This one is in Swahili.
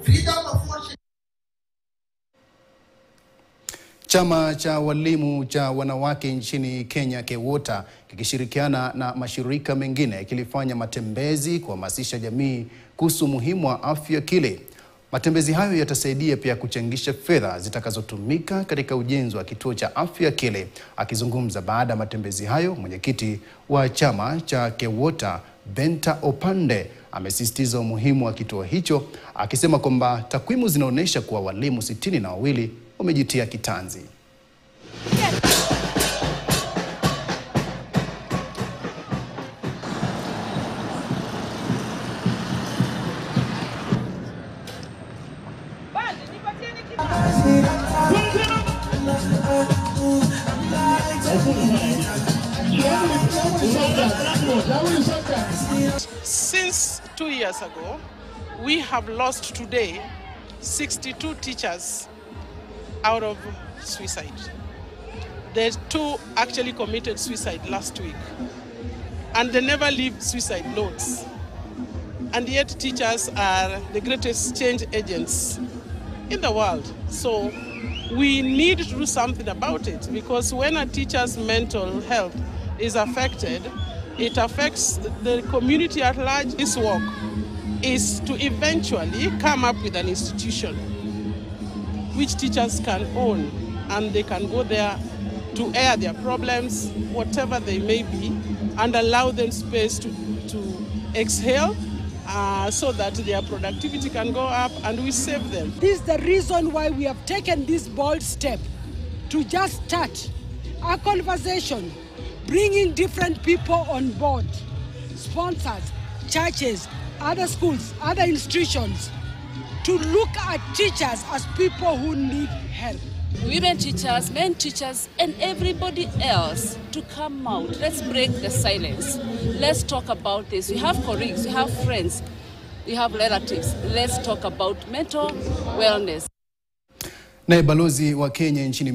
Chama cha walimu cha wanawake nchini Kenya KEWOTA kikishirikiana na mashirika mengine kilifanya matembezi kuhamasisha jamii kuhusu umuhimu wa afya akili. Matembezi hayo yatasaidia pia kuchangisha fedha zitakazotumika katika ujenzi wa kituo cha afya akili. Akizungumza baada ya matembezi hayo, mwenyekiti wa chama cha KEWOTA Benta Opande amesisitiza umuhimu wa kituo hicho, akisema kwamba takwimu zinaonyesha kuwa walimu 62 wamejitia kitanzi. Since 2 years ago, we have lost today 62 teachers out of suicide. The 2 actually committed suicide last week, and they never leave suicide notes. And yet teachers are the greatest change agents in the world. So we need to do something about it, because when a teacher's mental health is affected, it affects the community at large. This work is to eventually come up with an institution which teachers can own, and they can go there to air their problems, whatever they may be, and allow them space to exhale so that their productivity can go up and we save them. This is the reason why we have taken this bold step to just start a conversation, bringing different people on board, sponsors, churches, other schools, other institutions, to look at teachers as people who need help. Women teachers, men teachers, and everybody else to come out. Let's break the silence. Let's talk about this. We have colleagues, we have friends, we have relatives. Let's talk about mental wellness. Na balozi wa Kenya nchini